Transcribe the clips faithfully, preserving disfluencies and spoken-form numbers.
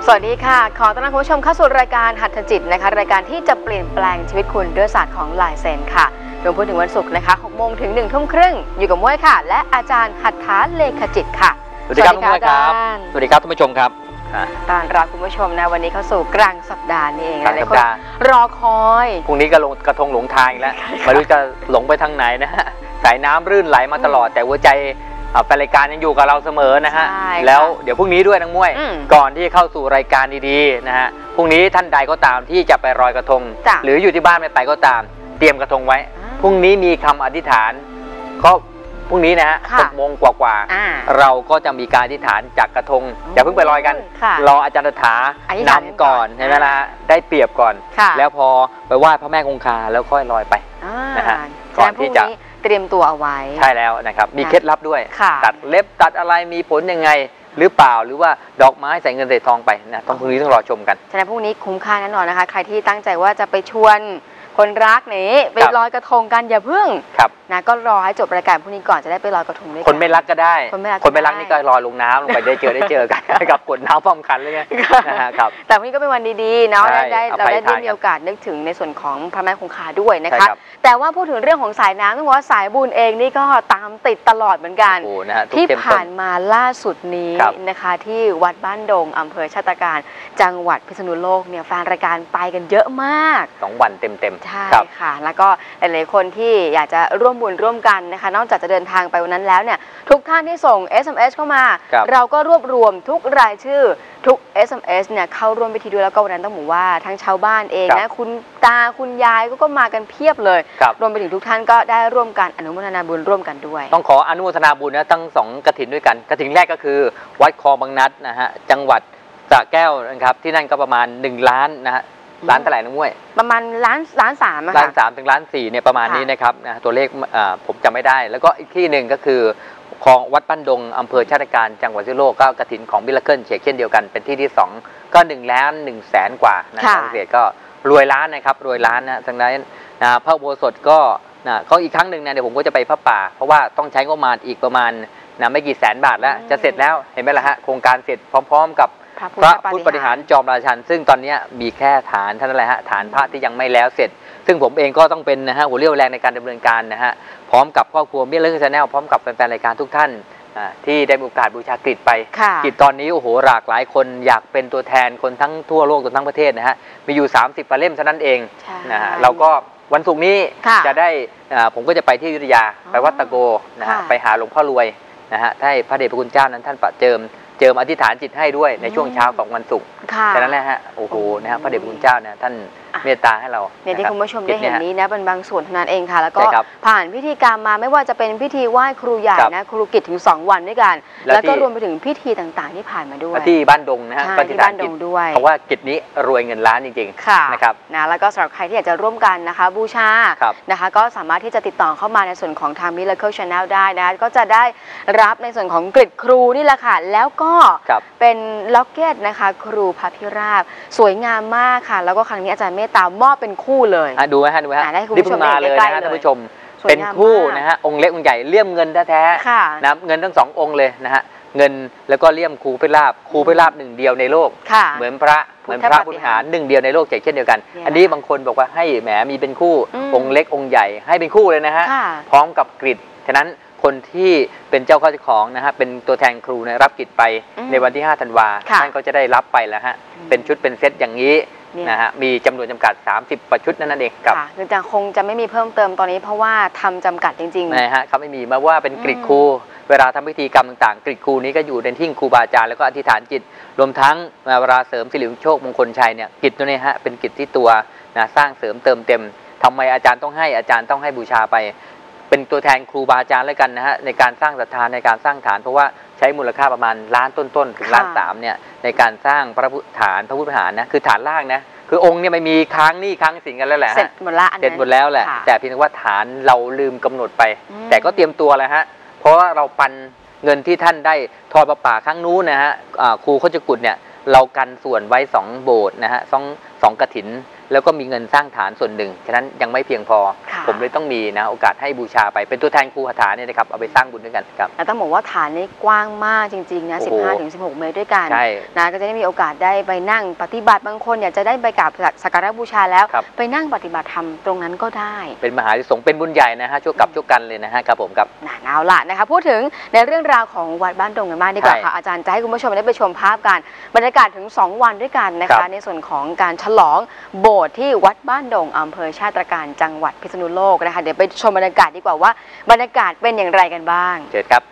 สวัสดีค่ะขอต้อนรับคุณผู้ชมเข้าสู่รายการหัตถจิตนะคะรายการที่จะเปลี่ยนแปลงชีวิตคุณด้วยศาสตร์ของลายเซ็นค่ะรวมพูดถึงวันศุกร์นะคะหกโมงถึงหนึ่งทุ่มครึ่งอยู่กับม้วยค่ะและอาจารย์หัตถาเลขจิตค่ะสวัสดีครับทุกท่านครับสวัสดีครับท่านผู้ชมครับต้อนรับคุณผู้ชมนะวันนี้เข้าสู่กลางสัปดาห์นี่เองหลายคนรอคอยพรุ่งนี้ก็ลงกระทงหลงทางอีกแล้วไม่รู้จะหลงไปทางไหนนะฮะสายน้ำรื่นไหลมาตลอดแต่หัวใจแฟนรายการยังอยู่กับเราเสมอนะฮะแล้วเดี๋ยวพรุ่งนี้ด้วยทั้งม้วยก่อนที่เข้าสู่รายการดีๆนะฮะพรุ่งนี้ท่านใดก็ตามที่จะไปลอยกระทงหรืออยู่ที่บ้านไม่ไปก็ตามเตรียมกระทงไว้พรุ่งนี้มีคำอธิษฐานก็พรุ่งนี้นะฮะหกโมงกว่าๆเราก็จะมีการอธิษฐานจากกระทงอย่าเพิ่งไปลอยกันรออาจารย์ถานำก่อนใช่ไหมล่ะได้เปรียบก่อนแล้วพอไปไหว้พระแม่คงคาแล้วค่อยลอยไปนะฮะก่อนที่จะเตรียมตัวเอาไว้ใช่แล้วนะครับมีเคล็ดลับด้วยตัดเล็บตัดอะไรมีผลยังไงหรือเปล่าหรือว่าดอกไม้ใส่เงินใส่ทองไปนะต้องพรุ่งนี้ต้องรอชมกันฉะนั้นพรุ่งนี้คุ้มค่าแน่นอนนะคะใครที่ตั้งใจว่าจะไปชวนคนรักนี้ไปลอยกระทงกันอย่าเพิ่งนะก็รอให้จบรายการพรุ่งนี้ก่อนจะได้ไปลอยกระทงด้วยกันคนไม่รักก็ได้คนไม่รักนี่ก็ลอยลงน้ำลงไปได้เจอได้เจอกันกับกดน้ำพร้อมกันเลยนะครับแต่พรุ่งนี้ก็เป็นวันดีๆเนาะได้เราได้มีโอกาสนึกถึงในส่วนของพระแม่คงคาด้วยนะคะแต่ว่าพูดถึงเรื่องของสายน้ำต้องบอกว่าสายบุญเองนี่ก็ตามติดตลอดเหมือนกันที่ผ่านมาล่าสุดนี้นะคะที่วัดบ้านดงอำเภอชาตการจังหวัดพิษณุโลกเนี่ยแฟนรายการไปกันเยอะมากสองวันเต็มๆใช่ค่ะแล้วก็หลายๆคนที่อยากจะร่วมบุญร่วมกันนะคะนอกจากจะเดินทางไปวันนั้นแล้วเนี่ยทุกท่านที่ส่ง เอส เอ็ม เอส เข้ามาเราก็รวบรวมทุกรายชื่อทุก เอส เอ็ม เอส เนี่ยเข้าร่วมพิธีด้วยแล้วก็วันนั้นต้องบอกว่าทั้งชาวบ้านเองนะคุณตาคุณยายก็มากันเพียบเลยรวมไปถึงทุกท่านก็ได้ร่วมกันอนุโมทนาบุญร่วมกันด้วยต้องขออนุโมทนาบุญนะทั้งสองกฐินด้วยกันกฐินแรกก็คือวัดคลองบางนัดนะฮะจังหวัดสระแก้วนะครับที่นั่นก็ประมาณหนึ่งล้านนะฮะล้านเท่าไหร่นะม้วยประมาณล้านล้านสามล้านสามถึงล้านสี่เนี่ยประมาณนี้นะครับนะตัวเลขผมจำไม่ได้แล้วก็อีกที่หนึ่งก็คือของวัดบ้านดงอำเภอชาติการจังหวัดพิษณุโลกก็กฐินของมิราเคิลเช่นเดียวกันเป็นที่ที่สองก็หนึ่งล้านหนึ่งแสนกว่านะครับเศษก็รวยล้านนะครับรวยล้านนะทางนั้นนะพระอุโบสถก็นะเขาอีกครั้งหนึ่งนะเดี๋ยวผมก็จะไปพระป่าเพราะว่าต้องใช้งบประมาณอีกประมาณนะไม่กี่แสนบาทแล้วจะเสร็จแล้วเห็นไหมล่ะฮะโครงการเสร็จพร้อมๆกับพระพุทธปฏิหารจอมราชันซึ่งตอนนี้มีแค่ฐานเท่านั้นแหละฮะฐานพระที่ยังไม่แล้วเสร็จซึ่งผมเองก็ต้องเป็นนะฮะหัวเรี่ยวแรงในการดำเนินการนะฮะพร้อมกับครอบครัวมิราเคิล Channel พร้อมกับแฟนๆรายการทุกท่านที่ได้มีโอกาสบูชากฤษไปกฤษตอนนี้โอ้โหหลากหลายคนอยากเป็นตัวแทนคนทั้งทั่วโลกทั้งประเทศนะฮะมีอยู่สามสิบเล่มเท่านั้นเองนะฮะเราก็วันศุกร์นี้จะได้ผมก็จะไปที่อยุธยาไปวัดตะโกนะฮะไปหาหลวงพ่อรวยนะฮะให้พระเดชพระคุณเจ้านั้นท่านประเจิมเจิมอธิษฐานจิตให้ด้วยในช่วงเช้าของวันศุกร์ฉะนั้นแหละฮะโอ้โหนะฮะพระเดชพระคุณเจ้าเนี่ยท่านเมตตาให้เราเนี่ยที่คุณผู้ชมได้เห็นนี้นะเป็นบางส่วนเท่านั้นเองค่ะแล้วก็ผ่านพิธีกรรมมาไม่ว่าจะเป็นพิธีไหว้ครูใหญ่นะครูกิจถึงสองวันด้วยกันแล้วก็รวมไปถึงพิธีต่างๆที่ผ่านมาด้วยที่บ้านดงนะฮะที่บ้านดงด้วยเพราะว่ากิจนี้รวยเงินล้านจริงๆนะครับนะแล้วก็สำหรับใครที่อยากจะร่วมกันนะคะบูชานะคะก็สามารถที่จะติดต่อเข้ามาในส่วนของทาง Miracle Channel ได้นะก็จะได้รับในส่วนของกริดครูนี่แหละค่ะแล้วก็เป็นล็อกเก็ตนะคะครูพระพิราบสวยงามมากค่ะแล้วก็ครั้งนี้อาจารย์เมตตามอบเป็นคู่เลยดูไหมฮะดูไหมฮะรีบมาเลยนะท่านผู้ชมเป็นคู่นะฮะองค์เล็กองค์ใหญ่เลี่ยมเงินแท้ๆนะเงินทั้งสององค์เลยนะฮะเงินแล้วก็เลี่ยมครูพิราบครูพิราบหนึ่งเดียวในโลกเหมือนพระเหมือนพระพุทธหารหนึ่งเดียวในโลกเช่นเดียวกันอันนี้บางคนบอกว่าให้แหมมีเป็นคู่องค์เล็กองค์ใหญ่ให้เป็นคู่เลยนะฮะพร้อมกับกริดฉะนั้นคนที่เป็นเจ้าข้าเจ้าของนะฮะเป็นตัวแทนครูนะรับกิจไปในวันที่ห้าธันวาท่านก็จะได้รับไปแล้วฮะเป็นชุดเป็นเซตอย่างนี้นะฮะมีจำนวนจำกัดสามสิบประชุดนั่นเองครับคือจะคงจะไม่มีเพิ่มเติมตอนนี้เพราะว่าทำจำกัดจริงๆนะฮะเขาไม่มีมาว่าเป็นกริดครูเวลาทำพิธีกรรมต่างๆกริดครูนี้ก็อยู่ในทิ้งครูบาอาจารย์แล้วก็อธิษฐานจิตรวมทั้งเวลาเสริมสิริโชคมงคลชัยเนี่ยกิจตัวนี้ฮะเป็นกิจที่ตัวนะสร้างเสริมเติมเต็มทำไมอาจารย์ต้องให้อาจารย์ต้องให้บูชาไปเป็นตัวแทนครูบาอาจารย์แล้วกันนะฮะในการสร้างศรัทธาในการสร้างฐานเพราะว่าใช้มูลค่าประมาณล้านต้นๆถึงล้านสามเนี่ยในการสร้างพระพุทธฐานพระพุทธฐานนะคือฐานล่างนะคือองค์เนี่ยไม่มีค้างหนี้ค้างสินกันแล้วแหละเสร็จหมดละเสร็จหมดแล้วแหละแต่เพียงแต่ว่าฐานเราลืมกำหนดไปแต่ก็เตรียมตัวแล้วฮะเพราะว่าเราปันเงินที่ท่านได้ทอดประป่าครั้งนู้นนะฮะครูโคจกุฎเนี่ยเรากันส่วนไว้สองโบสถ์นะฮะสองสองกฐินแล้วก็มีเงินสร้างฐานส่วนหนึ่งฉะนั้นยังไม่เพียงพอผมเลยต้องมีนะโอกาสให้บูชาไปเป็นตัวแทนครูคาถาเนี่ยนะครับเอาไปสร้างบุญด้วยกันครับแต่ต้องบอกว่าฐานนี้กว้างมากจริงๆนะ สิบห้าถึงสิบหก เมตรด้วยกันนะก็จะได้มีโอกาสได้ไปนั่งปฏิบัติบางคนอยากจะได้ไปกราบสักการะบูชาแล้วไปนั่งปฏิบัติธรรมตรงนั้นก็ได้เป็นมหาอานิสงส์เป็นบุญใหญ่นะฮะช่วยกับช่วยกันเลยนะฮะครับผมครับเอาล่ะนะคะพูดถึงในเรื่องราวของวัดบ้านดงกันบ้างดีกว่าค่ะอาจารย์จะให้คุณผู้ชมได้ไปชมภาพกันบรรยากาศถึงสองวันด้วยกันนะคะในส่วนของการฉลองโบสถ์ที่วัดบ้านดงอำเภอชาติตรการจังหวัดพิษณุโลกนะคะเดี๋ยวไปชมบรรยากาศดีกว่าว่าบรรยากาศเป็นอย่างไรกันบ้างเชิญครับ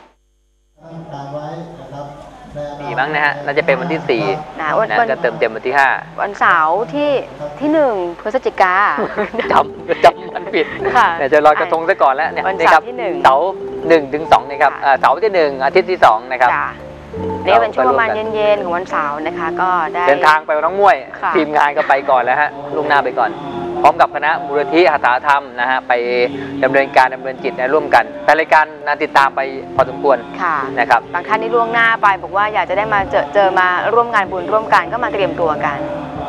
มีบ้างนะฮะน่าจะเป็นวันที่สี่นะวันก็เติมเต็มวันที่ห้าวันเสาร์ที่ที่หนึ่งพฤศจิกาจำจำมันผิดเดี๋ยวจะลอยกระทงซะก่อนแล้วเนี่ยวันเสาร์ที่หนึ่งเสาร์หนึ่งถึงสองนะครับเสาร์ที่หนึ่งอาทิตย์ที่สองนะครับนี่เป็นช่วงประมาณเย็นๆของวันเสาร์นะคะก็ได้เดินทางไปน้องมวยทีมงานก็ไปก่อนแล้วฮะล่วงหน้าไปก่อนพร้อมกับคณะมูลนิธิหัตถธรรมนะฮะไปดำเนินการดำเนินจิตร่วมกันแต่รายการนาติดตามไปพอสมควรนะครับบางท่านนี่ล่วงหน้าไปบอกว่าอยากจะได้มาเจอเจอมาร่วมงานบุญร่วมกันก็มาเตรียมตัวกัน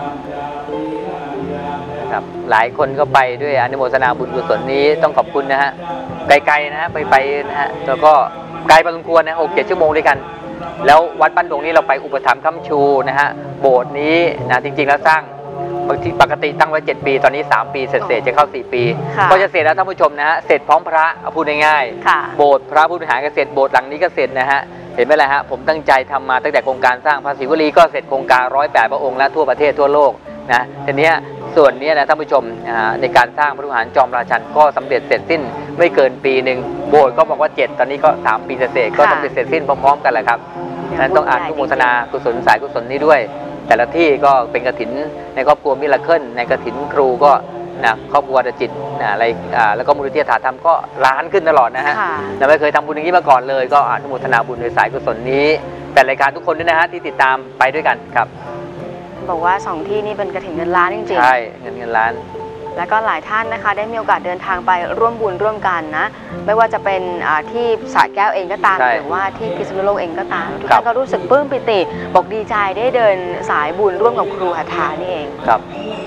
นะครับหลายคนก็ไปด้วยอนุโมทนาบุญกุศลนี้ต้องขอบคุณนะฮะไกลๆนะฮะไปไปนะฮะแล้วก็ไกลพอสมควรนะหกเจ็ดชั่วโมงด้วยกันแล้ววัดบ้านดงนี้เราไปอุปถัมภ์ค้ำชูนะฮะโบสถ์นี้นะจริงๆแล้วสร้างบางทีปกติตั้งไว้เจ็ดปีตอนนี้สามปีเสร็จจะเข้าสี่ปีก็จะเสร็จแล้วท่านผู้ชมนะฮะเสร็จพร้อมพระเอาพูดง่ายๆโบสถ์พระผู้บริหารก็เสร็จโบสถ์หลังนี้ก็เสร็จนะฮะเห็นไหมล่ะฮะผมตั้งใจทำมาตั้งแต่โครงการสร้างพระศิวลีก็เสร็จโครงการร้อยแปดพระองค์และทั่วประเทศทั่วโลกนะทีนี้ส่วนนี้นะท่านผู้ชมในการสร้างพระวิหารจอมราชันก็สำเร็จเสร็จสิ้นไม่เกินปีหนึ่งโบสถ์ก็บอกว่าเจ็ดตอนนี้ก็สามปีเศษก็สำเร็จเสร็จสิ้นพร้อมๆกันแหละครับนั้นต้องอ่านทุกโมทนากุศลสายกุศลนี้ด้วยแต่ละที่ก็เป็นกฐินในครอบครัวมิราเคิลในกฐินครูก็นะครอบครัวดจิตนะอะไรแล้วก็มูลนิธิฐานธรรมก็ล้านขึ้นตลอดนะฮะเราไม่เคยทำบุญอย่างนี้มาก่อนเลยก็อ่านทุกโมทนาบุญในสายกุศลนี้แต่รายการทุกคนด้วยนะฮะที่ติดตามไปด้วยกันครับบอกว่าสองที่นี่เป็นกฐินเงินล้านจริงๆใช่เงินเงินล้านแล้วก็หลายท่านนะคะได้มีโอกาสเดินทางไปร่วมบุญร่วมกันนะไม่ว่าจะเป็นที่สระแก้วเองก็ตามหรือว่าที่พิษณุโลกเองก็ตามทุกท่านก็รู้สึกปลื้มปิติบอกดีใจได้เดินสายบุญร่วมกับครูหัตถานี่เองครับ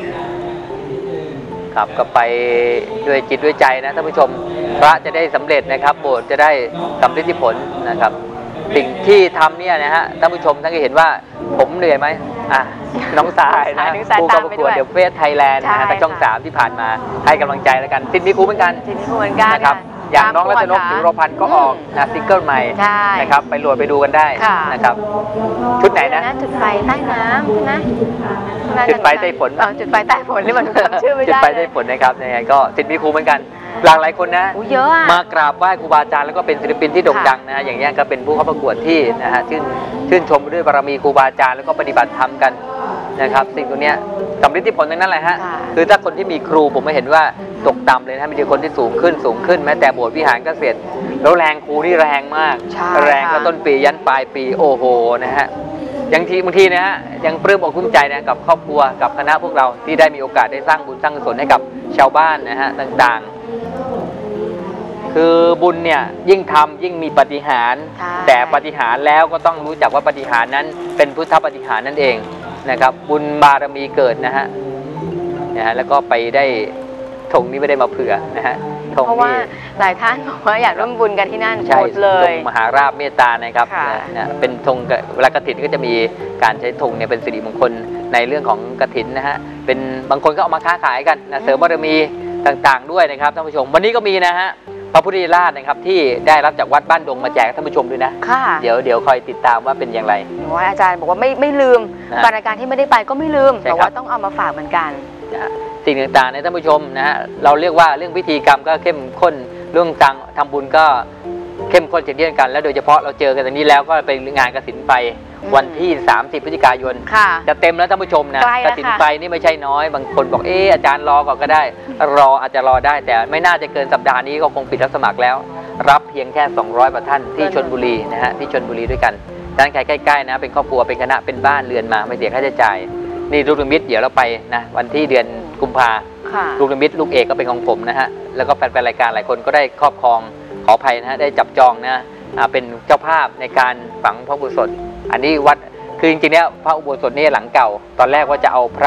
ครับก็ไปด้วยจิตด้วยใจนะท่านผู้ชมพระจะได้สำเร็จนะครับโบสถ์จะได้สำเร็จผลนะครับสิ่งที่ทำเนี่ยนะฮะท่านผู้ชมท่านก็เห็นว่าผมเหนื่อยไหมอ่ะน้องสายนะครูประกวดเดี๋ยวเฟสไทยแลนด์นะฮะช่องสามที่ผ่านมาให้กำลังใจแล้วกันสิทธิ์มีครูเหมือนกันสิทธิ์มีครูเหมือนกันนะครับอย่างน้องรัตนกจิรพันธ์ก็ออกนะซิงเกิลใหม่นะครับไปโหลดไปดูกันได้นะครับชุดไหนนะจุดไฟใต้น้ำนะจุดไฟใต้ฝนจุดไฟใต้ฝนนี่มันชื่อไม่ได้จุดไฟใต้ฝนนะครับยังไงก็สิทธิ์มีครูเหมือนกันหลากหลายคนนะมากราบไหว้ครูบาอาจารย์แล้วก็เป็นศิลปินที่โด่งดังนะอย่างนี้ก็เป็นผู้เข้าประกวดที่นะฮะชื่นชื่นชมด้วยบารมีครูบาอาจารย์แล้วก็ปฏิบัติธรรมกันนะครับสิ่งตรงนี้สำเร็จผลทั้งนั้นแหละฮะคือถ้าคนที่มีครูผมไม่เห็นว่าตกต่ำเลยนะมีแต่คนที่สูงขึ้นสูงขึ้นแม้แต่โบสถ์วิหารก็เสร็จแล้วแรงครูนี่แรงมากแรงแล้วต้นปียันปลายปีโอ้โหนะฮะยังทีบางทีนะฮะยังปลื้มอกปลื้มใจนะกับครอบครัวกับคณะพวกเราที่ได้มีโอกาสได้สร้างบุญสร้างกุศลให้กับชาวบ้านนะฮะต่างๆคือบุญเนี่ยยิ่งทำยิ่งมีปาฏิหาริย์แต่ปาฏิหาริย์แล้วก็ต้องรู้จักว่าปาฏิหาริย์นั้นเป็นพุทธปาฏิหาริย์นั่นเองนะครับบุญบารมีเกิดนะฮะนะฮะแล้วก็ไปได้ธงนี้ไม่ได้มาเผื่อนะฮะเพราะว่าหลายท่านบอกว่าอยากร่วมบุญกันที่นั่นหมดเลยธงมหาราชเมตตานะครับนะเป็นธงเวลากฐินก็จะมีการใช้ธงเนี่ยเป็นสิริมงคลในเรื่องของกฐินนะฮะเป็นบางคนก็เอามาค้าขายกันนะเสริมบารมีต่างๆด้วยนะครับท่านผู้ชมวันนี้ก็มีนะฮะพระพุทธราชนะครับที่ได้รับจากวัดบ้านดงมาแจกท่านผู้ชมด้วยนะเดี๋ยวเดี๋ยวคอยติดตามว่าเป็นอย่างไรว่าอาจารย์บอกว่าไม่ไม่ลืมรายการที่ไม่ได้ไปก็ไม่ลืมแต่ว่าต้องเอามาฝากเหมือนกันสิ่งต่างๆในท่านผู้ชมนะฮะเราเรียกว่าเรื่องพิธีกรรมก็เข้มข้นเรื่องตังทำบุญก็เข้มข้นเช่นเดียวกันแล้วโดยเฉพาะเราเจอกันตรงนี้แล้วก็ไปงานกฐินไปวันที่สามสิบพฤศจิกายนจะเต็มแล้วท่านผู้ชมนะกฐินไปนี่ไม่ใช่น้อยบางคนบอกเอออาจารย์รอก่อนก็ได้รออาจจะรอได้แต่ไม่น่าจะเกินสัปดาห์นี้ก็คงปิดรับสมัครแล้วรับเพียงแค่สองร้อยกว่าท่านที่ชลบุรีนะฮะที่ชลบุรีด้วยกันด้านใกล้ๆนะเป็นครอบครัวเป็นคณะเป็นบ้านเรือนมาไม่เสียค่าใช้จ่ายนี่ลูกนิมิตเดี๋ยวเราไปนะวันที่เดือนกุมภาลูกนิมิตลูกเอกก็เป็นของผมนะฮะแล้วก็แฟนๆรายการหลายคนก็ได้ครอบครองขออภัยนะฮะได้จับจองนะเป็นเจ้าภาพในการฝังพระอุโบสถอันนี้วัดคือจริงๆเนี่ยพระอุโบสถนี่หลังเก่าตอนแรกว่าจะเอาพระพุ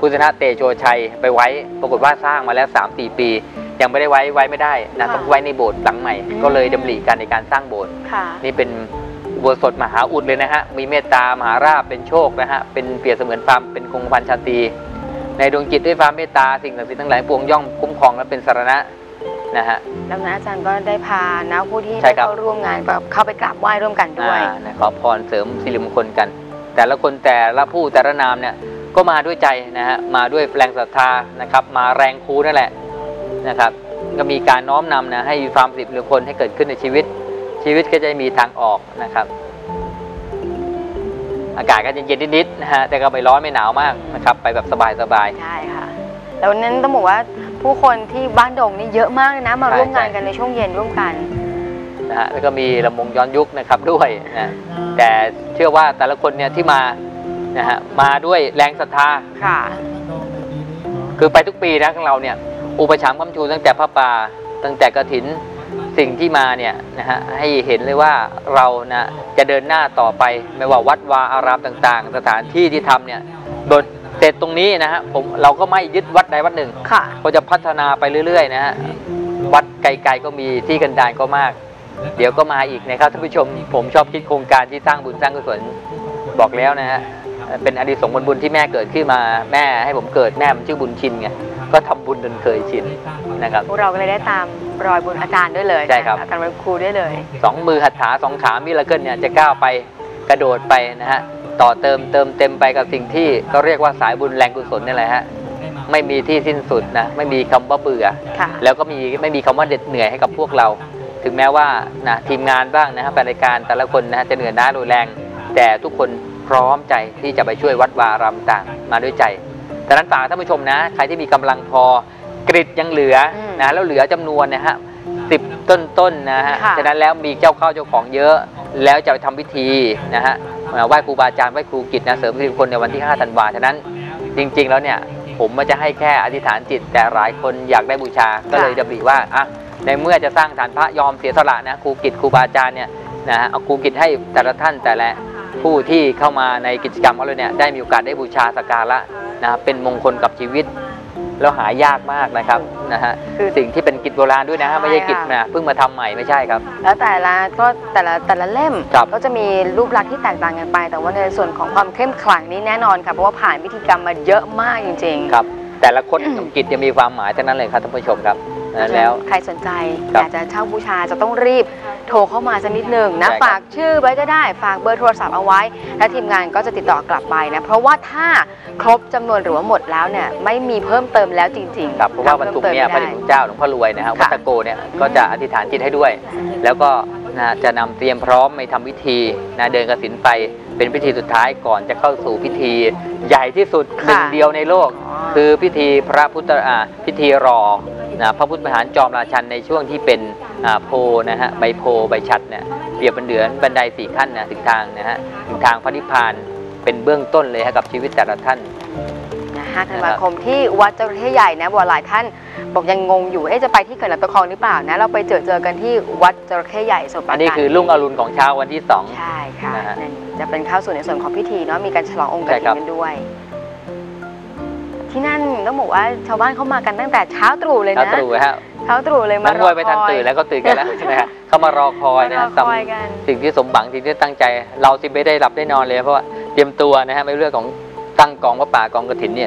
คุณชนะเตโชชัยไปไว้ปรากฏว่าสร้างมาแล้ว สามสี่ ปียังไม่ได้ไว้ไว้ไม่ได้นะต้องไว้ในโบสถ์หลังใหม่ก็เลยดำริกันในการสร้างโบสถ์นี่เป็นอุโบสถมหาอุดเลยนะฮะมีเมตตามหาราภเป็นโชคนะฮะเป็นเปรียบเสมือนความเป็นคงพันชาตรีในดวงจิตด้วยความเมตตาสิ่งศักดิ์สิทธิ์ทั้งหลายปวงย่อมคุ้มครองและเป็นสรณะนะฮะแล้วนะอาจารย์ก็ได้พานะผู้ที่ได้เข้าร่วมงานแบบเข้าไปกราบไหว้ร่วมกันด้วยขอพรเสริมสิริมงคลกันแต่ละคนแต่ละผู้แต่ละนามเนี่ยก็มาด้วยใจนะฮะมาด้วยแรงศรัทธานะครับมาแรงครูนั่นแหละนะครับก็มีการน้อมนำนะให้ความสิริมงคลให้เกิดขึ้นในชีวิตชีวิตก็จะมีทางออกนะครับอากาศก็เย็นๆนิดๆนะฮะแต่ก็ไม่ร้อนไม่หนาวมากนะครับไปแบบสบายๆใช่ค่ะแล้วนั้นต้องบอกว่าผู้คนที่บ้านดงนี่เยอะมากเลยนะมาร่วมงานกันในช่วงเย็นร่วมกันนะฮะแล้วก็มีลำวงย้อนยุคนะครับด้วยนะแต่เชื่อว่าแต่ละคนเนี่ยที่มานะฮะมาด้วยแรงศรัทธาค่ะคือไปทุกปีนะของเราเนี่ยอุปถัมภ์ค้ำชูตั้งแต่พระป่าตั้งแต่กฐินสิ่งที่มาเนี่ยนะฮะให้เห็นเลยว่าเรานะจะเดินหน้าต่อไปไม่ว่าวัดวาอารามต่างๆสถานที่ที่ทำเนี่ยโดยเสร็จตรงนี้นะฮะผมเราก็ไม่ยึดวัดใดวัดหนึ่งก็จะพัฒนาไปเรื่อยๆนะฮะวัดไกลๆก็มีที่กันดารก็มากเดี๋ยวก็มาอีกนะครับท่านผู้ชมผมชอบคิดโครงการที่สร้างบุญสร้างกุศลบอกแล้วนะฮะเป็นอดีตสงฆ์บุญที่แม่เกิดขึ้นมาแม่ให้ผมเกิดแม่มันชื่อบุญชินไงก็ทำบุญจนเคยชินนะครับพวกเราก็เลยได้ตามรอยบุญอาจารย์ด้วยเลยใช่ครับอาจารย์เป็นครูได้เลยสองมือหัตถาสองขามิราเคิลเนี่ยจะก้าวไปกระโดดไปนะฮะต่อเติมเติมเต็มไปกับสิ่งที่ก็เรียกว่าสายบุญแรงกุศลนี่แหละฮะไม่มีที่สิ้นสุดนะไม่มีคำว่าเบื่อแล้วก็มีไม่มีคำว่าเด็ดเหนื่อยให้กับพวกเราถึงแม้ว่านะทีมงานบ้างนะฮะรายการแต่ละคนนะฮะจะเหนื่อยล้ารุนแรงแต่ทุกคนพร้อมใจที่จะไปช่วยวัดวารามต่างมาด้วยใจดังนั้นฝากท่านผู้ชมนะใครที่มีกำลังพอกริดยังเหลือนะแล้วเหลือจำนวนนะฮะสิบต้นๆนะฮะฉะนั้นแล้วมีเจ้าเข้าเจ้าของเยอะแล้วจะไปทำพิธีนะฮะไหว้ครูบาอาจารย์ไหว้ครูกิจนะเสริมสิริมงคลในวันที่ห้าธันวาคมฉะนั้นจริงๆแล้วเนี่ยผมมันจะให้แค่อธิษฐานจิตแต่หลายคนอยากได้บูชาก็เลยดำริว่าอ่ะในเมื่อจะสร้างฐานพระยอมเสียสละนะครูกิจครูบาอาจารย์เนี่ยนะฮะเอาครูกิจให้แต่ละท่านแต่ละผู้ที่เข้ามาในกิจกรรมของเราเนี่ยได้มีโอกาสได้บูชาสักการะนะเป็นมงคลกับชีวิตแล้วหายากมากนะครับนะฮะคือสิ่งที่เป็นกิจโบราณด้วยนะฮะไม่ใช่กิจนะเพิ่งมาทำใหม่ไม่ใช่ครับแล้วแต่ละก็แต่ละแต่ละเล่มก็จะมีรูปลักษณ์ที่แตกต่างกันไปแต่ว่าในส่วนของความเข้มขลังนี้แน่นอนค่ะเพราะว่าผ่านพิธีกรรมมาเยอะมากจริงๆครับแต่ละคนของกิจจะมีความหมายทั้งนั้นเลยครับท่านผู้ชมครับแล้วใครสนใจอยากจะเช่าบูชาจะต้องรีบโทรเข้ามาสักนิดหนึ่งนะฝากชื่อไว้ก็ได้ฝากเบอร์โทรศัพท์เอาไว้และทีมงานก็จะติดต่อกลับไปนะเพราะว่าถ้าครบจำนวนหรือว่าหมดแล้วเนี่ยไม่มีเพิ่มเติมแล้วจริงๆครับเพราะว่าวันศุกร์เนี่ยพระเดชพระเจ้าหลวงพ่อรวยนะครับวัดตะโกเนี่ยก็จะอธิษฐานจิตให้ด้วยแล้วก็นะจะนำเตรียมพร้อมไปทำพิธีนะเดินกฐินไปเป็นพิธีสุดท้ายก่อนจะเข้าสู่พิธีใหญ่ที่สุดหนึ่งเดียวในโลกคือพิธีพระพุทธอ่าพิธีรอนะพระพุทธมหาจอมราชันในช่วงที่เป็นโพนะฮะใบโพใบชัดเนี่ยเปรียบเป็นเดือนบันไดสี่ขั้นนะถึงทางนะฮะถึงทางพระนิพพานเป็นเบื้องต้นเลยให้กับชีวิตแต่ละท่านนะฮะธันวาคมที่วัดจระเข้ใหญ่นะบอกหลายท่านบอกยังงงอยู่เอ๊ะจะไปที่เขื่อนลำตะคองหรือเปล่านะเราไปเจอเจอกันที่วัดจระเข้ใหญ่สมุทรปราการอันนี้คือรุ่งอรุณของเช้าวันที่สองใช่ค่ะจะเป็นเข้าสู่ในส่วนของพิธีเนาะมีการฉลององค์กฐินกันด้วยที่นั่นต้องบอกว่าชาวบ้านเขามากันตั้งแต่เช้าตรู่เลยนะเช้าตรู่ฮะเช้าตรู่เลยมารอคอยไปทันตื่นแล้วก็ตื่นกันแล้วใช่ไหมฮะเขามารอคอยนะสิ่งที่สมหวังสิ่งที่ตั้งใจเราสิไม่ได้หลับได้นอนเลยเพราะว่าเตรียมตัวนะฮะในเรื่องของตั้งกองพระป่ากองกฐินเนี่ย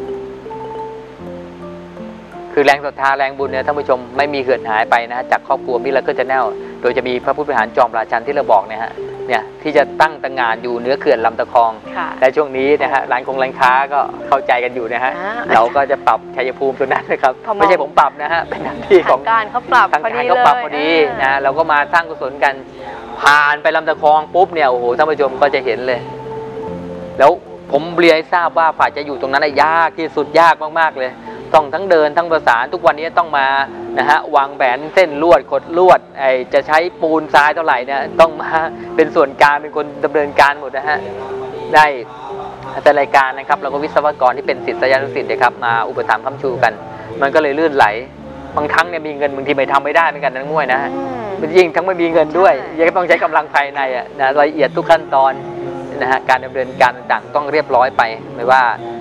คือแรงศรัทธาแรงบุญเนี่ยท่านผู้ชมไม่มีเหือดหายไปนะจากครอบครัวมิราเคิล Channel โดยจะมีพระพุทธวิหารจอมราชันที่เราบอกเนี่ยฮะเนี่ยที่จะตั้งตระหง่านอยู่เหนือเขื่อนลำตะคองและช่วงนี้นะฮะร้านคงร้านค้าก็เข้าใจกันอยู่นะฮะเราก็จะปรับชัยภูมิตัวนั้นนะครับไม่ใช่ผมปรับนะฮะเป็นหน้าที่ของการเขาปรับทางการเขาปรับพอดีนะเราก็มาสร้างกุศลกันผ่านไปลำตะคองปุ๊บเนี่ยโอ้โหท่านผู้ชมก็จะเห็นเลยแล้วผมเรียนให้ทราบว่าฝ่ายจะอยู่ตรงนั้นยากที่สุดยากมากๆเลยต้องทั้งเดินทั้งประสานทุกวันนี้ต้องมานะฮะวางแผนเส้นลวดขดลวดไอจะใช้ปูนทรายเท่าไหร่เนี่ยต้องมาเป็นส่วนกลางเป็นคนดำเนินการหมดนะฮะได้แต่รายการนะครับเราก็วิศวกรที่เป็นศิษยานุศิษย์นะครับมาอุปถัมภ์ค้ำชูกันมันก็เลยลื่นไหลบางครั้งเนี่ยมีเงินบางทีไม่ทำไม่ได้เหมือนกันนั่นง่วยนะฮะมันยิ่งทั้งไม่มีเงินด้วยยังต้องใช้กำลังภายในอ่ะนะละเอียดทุกขั้นตอนนะฮะการดำเนินการต่างๆต้องเรียบร้อยไปไม่ว่า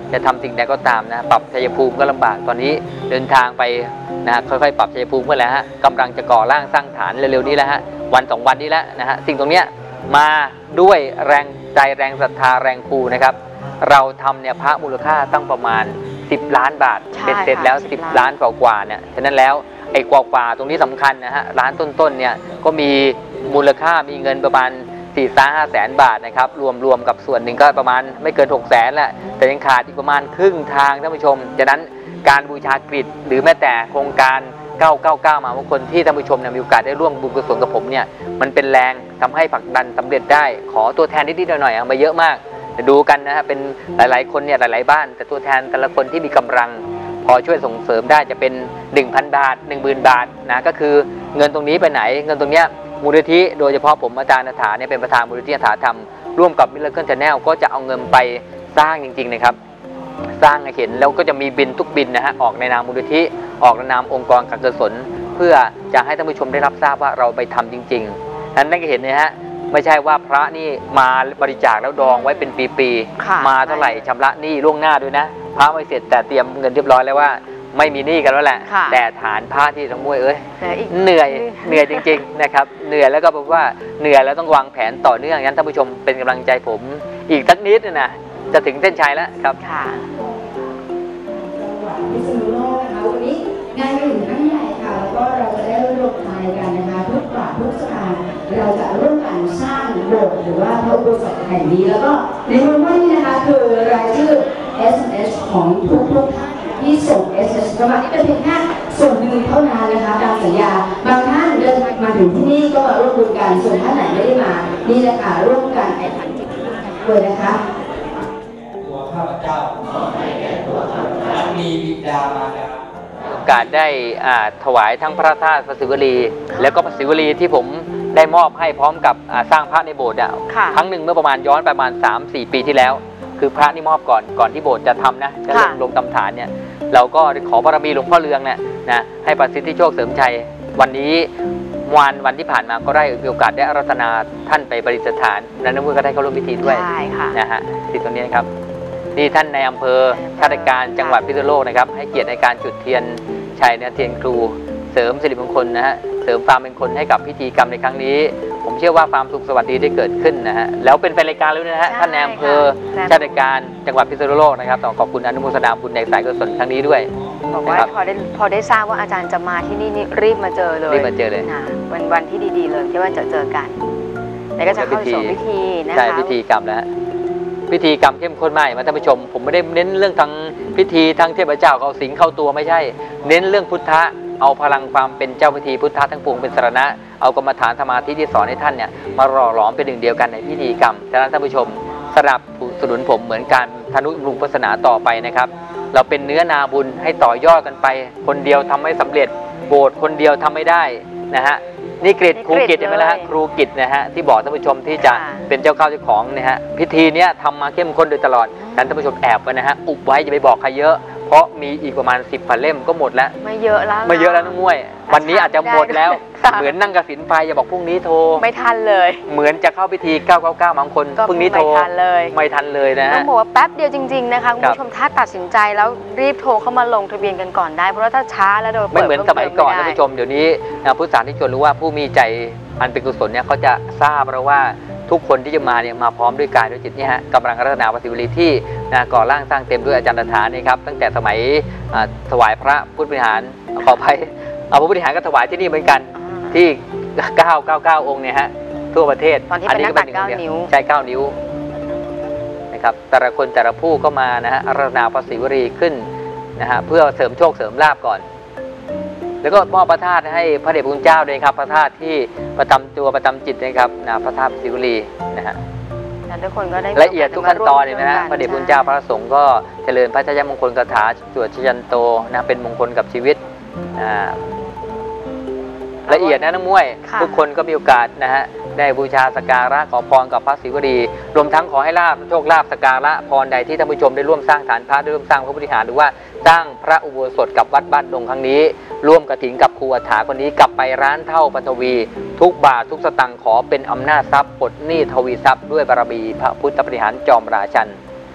จะทำสิ่งใดก็ตามนะปรับชัยภูมิก็ลำบากตอนนี้เดินทางไปนะฮะค่อยๆปรับชัยภูมิเพื่อแล้วฮะกำลังจะก่อร่างสร้างฐานเร็วๆนี้แล้วฮะวันสองวันนี้แล้วนะฮะสิ่งตรงเนี้ยมาด้วยแรงใจแรงศรัทธาแรงภูนะครับเราทำเนี่ยพระมูลค่าตั้งประมาณสิบล้านบาทเป็นเสร็จแล้วสิบล้านกว่าๆเนี่ยฉะนั้นแล้วไอ้กว่าๆตรงนี้สำคัญนะฮะร้านต้นๆเนี่ยก็มีมูลค่ามีเงินประมาณสี่สห้าแสนบาทนะครับรวมรวมกับส่วนหนึ่งก็ประมาณไม่เกินหกแสนแหละแต่ยังขาดอีกประมาณครึ่งทางท่านผู้ชมฉะนั้นการบูชากฤษหรือแม้แต่โครงการเก้าเก้าเก้ามหามงคลที่ท่านผู้ชมเนี่ยมีโอกาสได้ร่วมบุญกุศลกับผมเนี่ยมันเป็นแรงทำให้ผลักดันสำเร็จได้ขอตัวแทนนิดๆหน่อยๆมาเยอะมากดูกันนะฮะเป็นหลายๆคนเนี่ยหลายๆบ้านแต่ตัวแทนแต่ละคนที่มีกำลังพอช่วยส่งเสริมได้จะเป็น หนึ่งพัน บาท หนึ่งหมื่น บาทนะก็คือเงินตรงนี้ไปไหนเงินตรงเนี้ยมูลนิธิโดยเฉพาะผมอาจารย์ณฐาเนี่ยเป็นประธานมูลนิธิณฐาธรรมร่วมกับมิลเลอร์เคิลชาแนลก็จะเอาเงินไปสร้างจริงๆนะครับสร้างให้เห็นแล้วก็จะมีบินทุกบินนะฮะออกในนามมูลนิธิออกในนามองค์กรการกุศลเพื่อจะให้ท่านผู้ชมได้รับทราบว่าเราไปทำจริงๆนั้นนั่นก็เห็นนะฮะไม่ใช่ว่าพระนี่มาบริจาคแล้วดองไว้เป็นปีๆมาเท่าไหร่ชำระหนี้ล่วงหน้าด้วยนะพระไม่เสร็จแต่เตรียมเงินเรียบร้อยแล้วว่าไม่มีหนี้กันแล้วแหละแต่ฐานพระที่ทั้งมวยเอ้ยเหนื่อยเหนื่อยจริงๆนะครับเหนื่อยแล้วก็บอกว่าเหนื่อยแล้วต้องวางแผนต่อเนื่องงั้นท่านผู้ชมเป็นกำลังใจผมอีกสักนิดนะจะถึงเส้นชัยแล้วครับค่ะพิษณุโลกนะคะวันนี้งานอยู่ครั้งใหญ่ค่ะแล้วก็เราจะได้ร่วมใจกันนะคะทุกบาททุกสตางค์เราจะร่วมกันสร้างโบสถ์หรือว่าพระอุโบสถแห่งนี้แล้วก็ในวันนี้นะคะคือรายชื่อ เอส เอ็ม เอส ของทุกทุกท่านที่ส่ง เอส เอ็ม เอส เข้ามานี่เป็นเพียงแค่ส่วนหนึ่งเท่านั้นนะคะตามสัญญาบางท่านเดินมาถึงที่นี่ก็มาร่วมบุญกันส่วนท่านไหนไม่ได้มานี่แหละค่ะร่วมกันไอ้พันจิตเลยนะคะตัวข้าพเจ้ามีบิดามารดาโอกาสได้ถวายทั้งพระธาตุพระศิวลีแล้วก็พระศิวลีที่ผมได้มอบให้พร้อมกับสร้างพระในโบสถ์ครั้งหนึ่งเมื่อประมาณย้อนประมาณ สามสี่ ปีที่แล้วคือพระนี่มอบก่อนก่อนที่โบสถ์จะทำนะจะลงลงตำฐานเนี่ยเราก็ขอบารมีหลวงพ่อเรืองเนี่ยนะให้ประสิทธิโชคเสริมชัยวันนี้วันวันที่ผ่านมาก็ได้มีโอกาสได้อาราธนาท่านไปประดิษฐานและน้ำมือก็ได้เข้าร่วมพิธีด้วยนะฮะที่ตรงนี้นะครับนี่ท่านในอำเภอชาติการจังหวัดพิษณุโลกนะครับให้เกียรติในการจุดเทียนชัยเนี่ยเทียนครูเสริมสิริมงคลนะฮะเสริมความเป็นคนให้กับพิธีกรรมในครั้งนี้ผมเชื่อว่าความสุขสวัสดีได้เกิดขึ้นนะฮะแล้วเป็นไปรายการแล้วนะฮะท่านในอำเภอชาติการจังหวัดพิษณุโลกนะครับต้องขอบคุณอนุโมทนาบุญในสายกุศลครั้งนี้ด้วยบอกว่าพอได้พอได้ทราบว่าอาจารย์จะมาที่นี่นี่รีบมาเจอเลยรีบมาเจอเลยนะวันวันที่ดีๆเลยที่ว่าจะเจอกันแล้วก็จะเข้าสู่พิธีนะคะใช่พิธีกรรมแล้วพิธีกรรมเข้มข้นมากมาท่านผู้ชมผมไม่ได้เน้นเรื่องทางพิธีทางเทพเจ้าเอาสิงเข้าตัวไม่ใช่เน้นเรื่องพุทธะเอาพลังความเป็นเจ้าพิธีพุทธะทั้งปวงเป็นสรณะเอากรรมฐานสมาธิที่สอนให้ท่านเนี่ยมาหล่อหลอมเป็นหนึ่งเดียวกันในพิธีกรรมฉะนั้นท่านผู้ชมสนับสนุนผมเหมือนการทนุบำรุงศาสนาต่อไปนะครับเราเป็นเนื้อนาบุญให้ต่อยอดกันไปคนเดียวทำไม่สำเร็จโบสถ์คนเดียวทำไม่ได้นะฮะนี่กฤษครูกิจใช่ไหมล่ะฮะครูกิจนะฮะที่บอกท่านผู้ชมที่จะเป็นเจ้าข้าวเจ้าของเนี่ยฮะพิธีเนี้ยทำมาเข้มข้นโดยตลอดนั้นท่านผู้ชมแอบไว้นะฮะอุบไว้อย่าไปบอกใครเยอะเพราะมีอีกประมาณสิบพันเล่มก็หมดแล้วไม่เยอะแล้วไม่เยอะแล้วน้องมวยวันนี้อาจจะหมดแล้วเหมือนนั่งกสินไปอย่าบอกพรุ่งนี้โทรไม่ทันเลยเหมือนจะเข้าพิธีเก้าเก้าเก้าบางคนพรุ่งนี้โทรไม่ทันเลยไม่ทันเลยนะต้องบอกว่าแป๊บเดียวจริงๆนะคะคุณผู้ชมถ้าตัดสินใจแล้วรีบโทรเข้ามาลงทะเบียนกันก่อนได้เพราะว่าถ้าช้าแล้วโดนไม่เหมือนสมัยก่อนท่านผู้ชมเดี๋ยวนี้ผู้สาธิชนรู้ว่าผู้มีใจอันเป็นกุศลเนี่ยเขาจะทราบแล้วว่าทุกคนที่จะมาเนี่ยมาพร้อมด้วยกายด้วยจิตเนี่ยฮะกำลังรัตนาวัสิวลีที่นะก่อร่างสร้างเต็มด้วยอาจารย์ณฐานี่ครับตั้งแต่สมัยถวายพระพุทธบริหารขออภัยเอาพระบริหารก็ถวายที่นี่เหมือนกันที่เก้าเก้าเก้าองค์เนี่ยฮะทั่วประเทศตอนที่เป็นนักตัดเก้านิ้วใช่เก้านิ้วนะครับแต่ละคนแต่ละผู้ก็มานะฮะรัตนาวัสิวลีขึ้นนะฮะเพื่อเสริมโชคเสริมลาภก่อนแล้วก็มอบพระธาตุให้พระเดชพระคุณเจ้าด้วยครับพระธาตุที่ประจำตัวประจำจิตนะครับนะพระธาตุศิวลีนะฮะทุกคนก็ได้ละเอียดทุกขั้นตอนเลยนะฮะพระเดชพระคุณเจ้าพระสงฆ์ก็เจริญพระชยมงคลคาถาสวดชยันโตนะเป็นมงคลกับชีวิตนะละเอียดนะน้องมวยทุกคนก็มีโอกาสนะฮะได้บูชาสักการะขอพรกับพระศิวลีรวมทั้งขอให้ลาภโชคลาภสักการะพรใดที่ท่านผู้ชมได้ร่วมสร้างฐานพระได้ร่วมสร้างพระบริหารหรือว่าสร้างพระอุโบสถกับวัดบ้านดงครั้งนี้ร่วมกฐินกับครูอัฏฐาคนนี้กลับไปร้านเท่าปฐวีทุกบาททุกสตังค์ขอเป็นอำนาจทรัพย์ปลดหนี้ทวีทรัพย์ด้วยบารมีพระพุทธบริหารจอมราชัน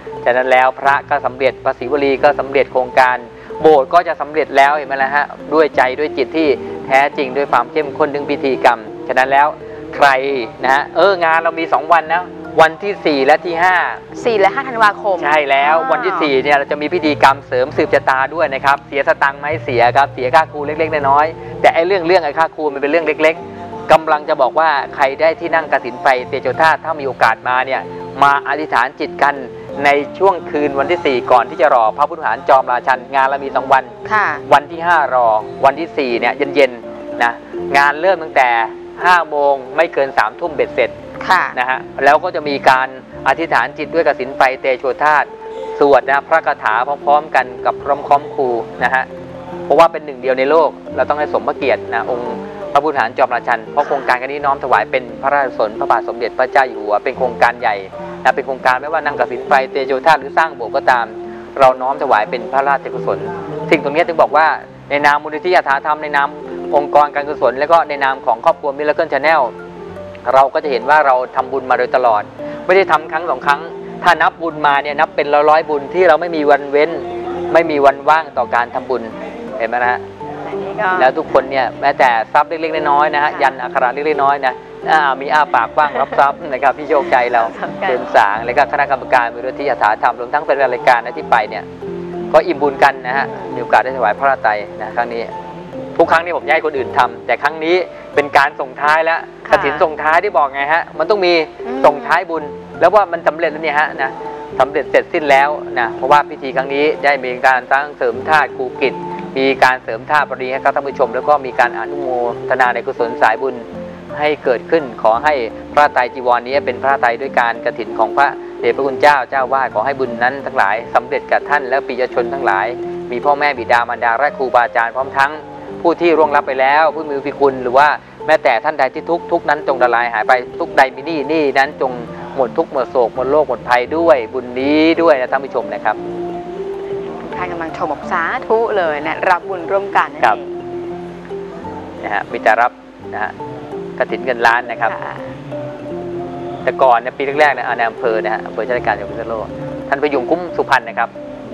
ฉะนั้นแล้วพระก็สำเร็จพระศรีวลีก็สำเร็จโครงการโบสถ์ก็จะสำเร็จแล้วเห็นไหมล่ะฮะด้วยใจด้วยจิตที่แท้จริงด้วยความเข้มข้นถึงพิธีกรรมฉะนั้นแล้วใครนะฮะเอองานเรามีสองวันนะวันที่สี่และที่ห้าสี่และห้าธันวาคมใช่แล้ววันที่สี่เนี่ยเราจะมีพิธีกรรมเสริมสืบชะตาด้วยนะครับเสียสตังค์ไหมเสียครับเสียค่าครูเล็กๆน้อยๆแต่ไอ้เรื่องเรื่องไอ้ค่าครูมันเป็นเรื่องเล็กๆกำลังจะบอกว่าใครได้ที่นั่งกฐินไฟเตโชธาตุถ้ามีโอกาสมาเนี่ยมาอธิษฐานจิตกันในช่วงคืนวันที่สี่ก่อนที่จะรอพระพุทธหาญจอมราชันงานเรามีสองวันวันที่ห้ารอวันที่สี่เนี่ยเย็นๆนะงานเริ่มตั้งแต่ห้าโมงไม่เกินสามทุ่มเบ็ดเสร็จนะฮะแล้วก็จะมีการอธิษฐานจิตด้วยกฐินไฟเตโชธาตุสวดนะพระคาถาพร้อมๆกันกับพร้อมค้อมครูนะฮะเพราะว่าเป็นหนึ่งเดียวในโลกเราต้องให้สมพระเกียรตินะองค์พระพุทธหาญจอมราชันเพราะโครงการนี้น้อมถวายเป็นพระราชกุศลพระบาทสมเด็จพระเจ้าอยู่หัวเป็นโครงการใหญ่นะเป็นโครงการไม่ว่านั่งกฐินไฟเตโชธาตุหรือสร้างโบสถ์ก็ตามเราน้อมถวายเป็นพระราชกุศลสิ่งตรงนี้จึงบอกว่าในนามมูลนิธิอาถาธรรมในนามองค์กรการกุศลและก็ในนามของครอบครัวมิราเคิลชาแนลเราก็จะเห็นว่าเราทำบุญมาโดยตลอดไม่ได้ทำครั้งสองครั้งถ้านับบุญมาเนี่ยนับเป็นร้อยๆบุญที่เราไม่มีวันเว้นไม่มีวันว่างต่อการทำบุญเห็นไหมนะฮะแล้วทุกคนเนี่ยแม้แต่ทรัพย์เล็กๆน้อยๆนะฮะยันอักขระเล็กๆน้อยๆนะมีอ้าปากกว้างรับทรัพย์นะครับพี่โชคใจเราเดินสางและก็คณะกรรมการมูลนิธิอาถาธรรมรวมทั้งเป็นรายการนะที่ไปเนี่ยก็อิ่มบุญกันนะฮะมีโอกาสได้ถวายพระราตรัยนะครั้งนี้ทุกครั้งที่ผมย้ายคนอื่นทำแต่ครั้งนี้เป็นการส่งท้ายแล้วกฐินส่งท้ายที่บอกไงฮะมันต้องมีส่งท้ายบุญแล้วว่ามันสำเร็จแล้วเนี่ยฮะนะสำเร็จเสร็จสิ้นแล้วนะเพราะว่าพิธีครั้งนี้ได้มีการสร้างเสริมธาตุครูกิจมีการเสริมธาตุปรีให้กับท่านผู้ชมแล้วก็มีการอนุโมทนาในกุศลสายบุญให้เกิดขึ้นขอให้พระไตรจีวรนี้เป็นพระไตรด้วยการกฐินของพระเดชพระคุณเจ้าเจ้าวาดขอให้บุญนั้นทั้งหลายสำเร็จกับท่านและปิยชนทั้งหลายมีพ่อแม่บิดามารดาและครูบาอาจารย์พร้อมทั้งผู้ที่ร่วงรับไปแล้วผู้มีพิคุณหรือว่าแม้แต่ท่านใดที่ทุกทุกนั้นจงละลายหายไปทุกใดมีหนี้หนี้นั้นจงหมดทุกหมดโศกหมดโรคหมดภัยด้วยบุญนี้ด้วยนะท่านผู้ชมนะครับท่านกำลังชมบอกสาธุเลยนะรับบุญร่วมกันครับนะฮะมีแต่รับนะฮะกฐินเงินล้านนะครับแต่ก่อนเนี่ยปีแรกๆนะในอำเภอนะฮะอำเภอชาติการจังหวัดพิษณุโลกท่านพยุงคุ้มสุพรรณนะครับ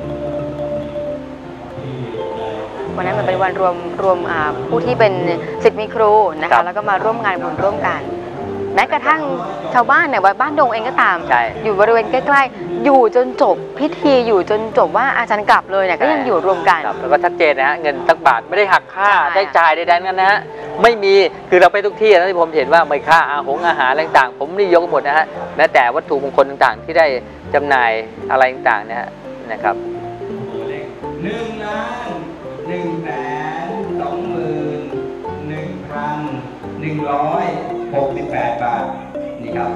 วันนั้นมันเป็นวันรวมรวมผู้ที่เป็นศิษย์มีครูนะคะแล้วก็มาร่วมงานบุญร่วมกันแม้กระทั่งชาวบ้านเนี่ยบ้านดงเองก็ตามอยู่บริเวณใกล้ๆอยู่จนจบพิธีอยู่จนจบว่าอาจารย์กลับเลยเนี่ยก็ยังอยู่รวมกันแล้วก็ชัดเจนนะฮะเงินสักบาทไม่ได้หักค่าได้จ่ายใดๆนั้นนะฮะไม่มีคือเราไปทุกที่นะที่ผมเห็นว่าไม่ค่าอาหงอาหารต่างๆผมนี่ยกหมดนะฮะแม้แต่วัตถุมงคลต่างๆที่ได้จำหน่ายอะไรต่างๆนะฮะนะครับหนึ่งล้านหนึ่งแสนสองหมื่นหนึ่งพันหนึ่งร้อยหกสิบแปดบาทนี่ครับ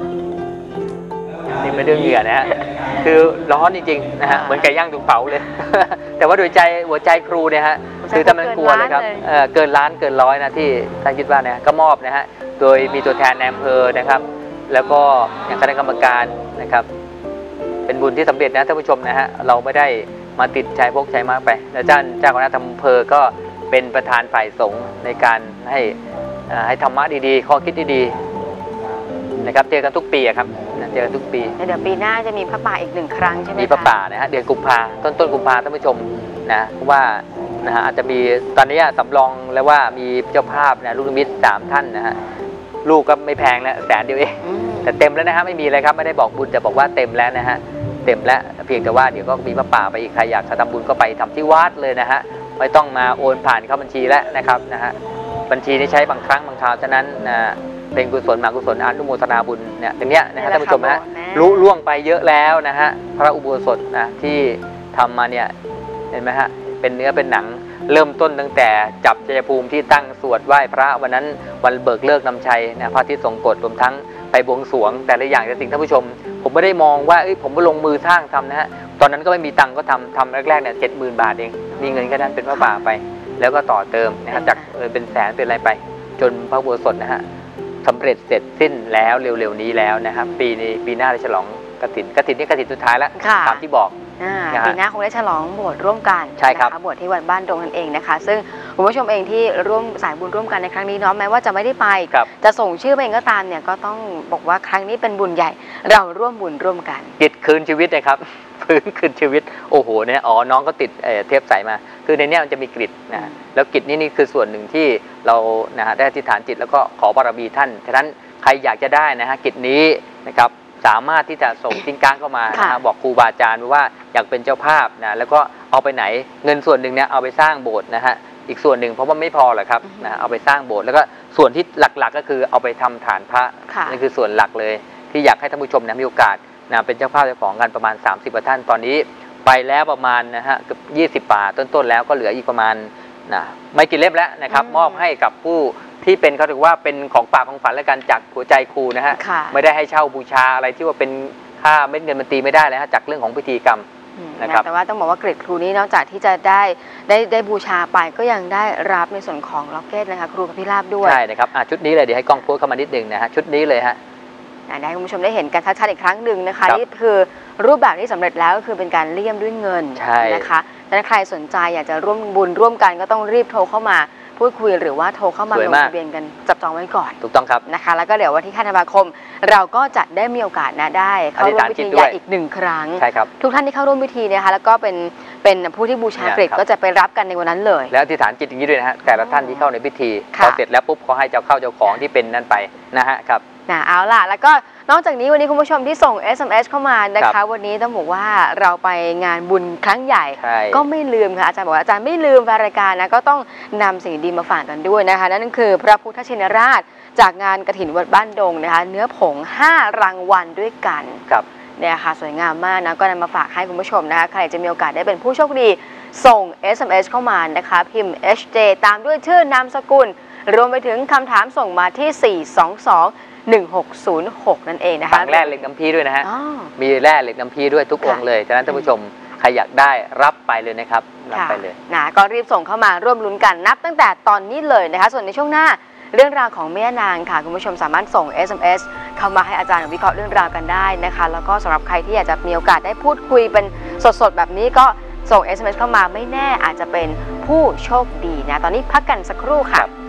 นี่เป็นเรื่องเหงื่อนะฮะคือร้อนจริงๆนะฮะเหมือนไก่ย่างถูกเผาเลยแต่ว่าโดยใจหัวใจครูเนี่ยฮะคือทำมันกลัวเลยครับเกินล้านเกินร้อยนะที่ท่านคิดว่าเนี่ยก็มอบนะฮะโดยมีตัวแทนในอำเภอนะครับแล้วก็อย่างคณะกรรมการนะครับเป็นบุญที่สำเร็จนะท่านผู้ชมนะฮะเราไม่ได้มาติดชายพกชายมากไปอาจารย์เจ้าคณะอำเภอก็เป็นประธานฝ่ายสงฆ์ในการให้ให้ธรรมะดีๆข้อคิดดีๆนะครับเจอกันทุกปีครับเจอกันทุกปีเดี๋ยวปีหน้าจะมีพระป่าอีกหนึ่งครั้งใช่ไหมมีพระป่านะฮะเดือนกุมภาต้นต้นกุมภาท่านผู้ชมนะเพราะว่านะฮะอาจจะมีตอนนี้สำรองแล้วว่ามีเจ้าภาพนะลูกนิมิตสามท่านนะฮะลูกก็ไม่แพงแล้วแสนเดียวเองแต่เต็มแล้วนะฮะไม่มีเลยครับไม่ได้บอกบุญแต่บอกว่าเต็มแล้วนะฮะเต็มแล้วเพียงแต่ว่าเดี๋ยวก็มีพระป่าไปอีกใครอยากจะทำบุญก็ไปทำที่วัดเลยนะฮะไม่ต้องมาโอนผ่านเข้าบัญชีแล้วนะครับนะฮะบัญชีนี้ใช้บางครั้งบางคราวฉะนั้นนะเป็นกุศลมหากุศลอนุโมทนาบุญเนี่ยตรงเนี้ยนะฮะท่านผู้ชมนะรู้ล่วงไปเยอะแล้วนะฮะพระอุโบสถนะที่ทำมาเนี่ยเห็นไหมฮะเป็นเนื้อเป็นหนังเริ่มต้นตั้งแต่จับชัยภูมิที่ตั้งสวดไหว้พระวันนั้นวันเบิกเลิกนำชัยนะพระอาทิตย์ทรงกฎรวมทั้งไปบวงสรวงแต่ละอย่างแต่สิ่งท่านผู้ชมผมไม่ได้มองว่าเอ้ยผมไปลงมือสร้างทำนะฮะตอนนั้นก็ไม่มีตังค์ก็ทำทำแรกๆเนี่ยเจ็ดหมื่นบาทเองมีเงินแค่นั้นเป็นพระป่าไปแล้วก็ต่อเติมนะฮะจากเออเป็นแสนเป็นอะไรไปจนพระอุโบสถนะฮะสำเร็จเสร็จสิ้นแล้วเร็วๆนี้แล้วนะครับปีนี้ปีหน้าจะฉลองกฐินกฐินนี่กฐินสุดท้ายแล้วตามที่บอกปีหน้าคงได้ฉลองโบสถ์ร่วมกันใช่ครับโบสถ์ที่วัดบ้านดงนั่นเองนะคะซึ่งคุณผู้ชมเองที่ร่วมสายบุญร่วมกันในครั้งนี้เนาะแม้ว่าจะไม่ได้ไปจะส่งชื่อไปเองก็ตามเนี่ยก็ต้องบอกว่าครั้งนี้เป็นบุญใหญ่เราร่วมบุญร่วมกันกิจคืนชีวิตนะครับฟื้นคืนชีวิตโอ้โหเนี่ยอ๋อน้องก็ติดเทปใสมาคือในนี้มันจะมีกริดนะแล้วกริดนี่นี่คือส่วนหนึ่งที่เรานะฮะได้อธิษฐานจิตแล้วก็ขอบารมีท่านฉะนั้นใครอยากจะได้นะฮะกริดนี้นะครับสามารถที่จะส่งทิ้งก้างเข้ามานะฮะบอกครูบาอาจารย์ว่าอยากเป็นเจ้าภาพนะแล้วก็เอาไปไหนเงินส่วนหนึ่งเนี่ยเอาไปสร้างโบสถ์นะฮะอีกส่วนหนึ่งเพราะว่าไม่พอหรอกครับนะเอาไปสร้างโบสถ์แล้วก็ส่วนที่หลักๆก็คือเอาไปทำฐานพระนี่คือส่วนหลักเลยที่อยากให้ท่านผู้ชมนะมีโอกาสนะเป็นเจ้าภาพเจ้าของกันประมาณสามสิบกว่าท่านตอนนี้ไปแล้วประมาณนะฮะเกือบยี่สิบบาทต้นๆแล้วก็เหลืออีกประมาณนะไม่กี่เล่มแล้วนะครับมอบให้กับผู้ที่เป็นเขาถือว่าเป็นของฝากของฝันและการจากหัวใจครูนะฮะไม่ได้ให้เช่าบูชาอะไรที่ว่าเป็นค่าเม็ดเงินมันตีไม่ได้แล้วจากเรื่องของพิธีกรรมนะครับแต่ว่าต้องบอกว่าเกรดครูนี้นอกจากที่จะได้ได้ได้บูชาไปก็ยังได้รับในส่วนของล็อกเก็ตนะคะครูกับพี่ลาบด้วยใช่นะครับชุดนี้เลยเดี๋ยวให้กล้องโพสเข้ามานิดนึงนะฮะชุดนี้เลยฮะได้คุณผู้ชมได้เห็นกันชัดๆอีกครั้งหนึ่งนะคะนี่คือรูปแบบที่สำเร็จแล้วก็คือเป็นการเลี่ยมด้วยเงินนะคะดังนั้นใครสนใจอยากจะร่วมบุญร่วมกันก็ต้องรีบโทรเข้ามาพูดคุยหรือว่าโทรเข้ามาลงทะเบียนกันจับจองไว้ก่อนถูกต้องครับนะคะแล้วก็เดี๋ยววันที่ห้าธันวาคมเราก็จะได้มีโอกาสนะได้เข้าร่วมพิธีใหญ่อีกหนึ่งครั้งใช่ครับทุกท่านที่เข้าร่วมพิธีนะคะแล้วก็เป็นเป็นผู้ที่บูชาเกรดก็จะไปรับกันในวันนั้นเลยแล้วอธิษฐานจิตอย่างนี้ด้วยนะฮะแต่ละท่านที่เข้าในพิธีพอเสร็จแล้วปุ๊บขอให้เจ้าเข้าเจ้าของที่เป็นนั่นไปนะฮะครับนะเอาล่ะแล้วก็นอกจากนี้วันนี้คุณผู้ชมที่ส่ง เอส เอ็ม เอส เข้ามานะคะวันนี้ต้องบอกว่าเราไปงานบุญครั้งใหญ่ก็ไม่ลืมค่ะอาจารย์บอกว่าอาจารย์ไม่ลืมรายการนะก็ต้องนำสิ่งดีมาฝากกันด้วยนะคะนั่นคือพระพุทธชินราชจากงานกฐินวัดบ้านดงนะคะเนื้อผงห้ารางวัลด้วยกันเนี่ยค่ะสวยงามมากนะก็นำมาฝากให้คุณผู้ชมนะคะใครจะมีโอกาสได้เป็นผู้โชคดีส่ง เอส เอ็ม เอส เข้ามานะคะพิมพ์ เอช เจ ตามด้วยชื่อนามสกุลรวมไปถึงคำถามส่งมาที่สี่ สอง สอง หนึ่ง หก ศูนย์ หกนั่นเองนะคะฝังแร่เหล็กน้ำพีด้วยนะฮะมีแร่เหล็กน้ำพีด้วยทุกองค์เลยฉะนั้นท่านผู้ชมใครอยากได้รับไปเลยนะครับรับไปเลยนะก็รีบส่งเข้ามาร่วมลุ้นกันนับตั้งแต่ตอนนี้เลยนะคะส่วนในช่วงหน้าเรื่องราวของแม่นางค่ะคุณผู้ชมสามารถส่ง เอส เอ็ม เอส เข้ามาให้อาจารย์วิเคราะห์เรื่องราวกันได้นะคะแล้วก็สำหรับใครที่อยากจะมีโอกาสได้พูดคุยเป็นสดๆแบบนี้ก็ส่ง เอส เอ็ม เอส เข้ามาไม่แน่อาจจะเป็นผู้โชคดีนะตอนนี้พักกันสักครู่ค่ะ